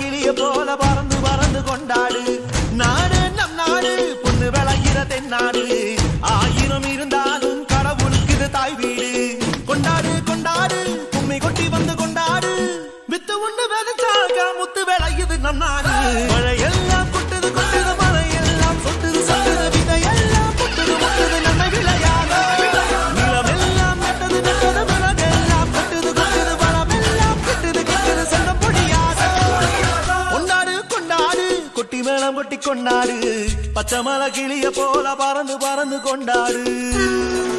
கிளிய போல பறந்து பறந்து கொண்டாடு நாடு நம் நாடு பொண்ணு விளைகிற தென்னாடு ஆயிரம் இருந்தாலும் கடவுளுக்கு இது தாய் வீடு கொண்டாடு கொண்டாடு கும்மி கொட்டி வந்து கொண்டாடு வித்து ஒண்ணு விதைச்சாக முத்து விளையுது நம் நாடு மழையெல்லாம் கொட்டுது கொட்டுது மழையெல்லாம் சொட்டுது சொட்டுது விதையெல்லாம் கொட்டுது கொட்டுது நம்ம விளையாடு நிலமெல்லாம் நட்டது நட்டது விலகெல்லாம் கொட்டுது கொட்டுது வளமெல்லாம் கெட்டுது கெட்டுது சொல்ல முடியாது கொண்டாடு கொண்டாடு கொட்டி மேளம் கொட்டி கொண்டாடு பச்சை மலை கிளிய போல பறந்து பறந்து கொண்டாடு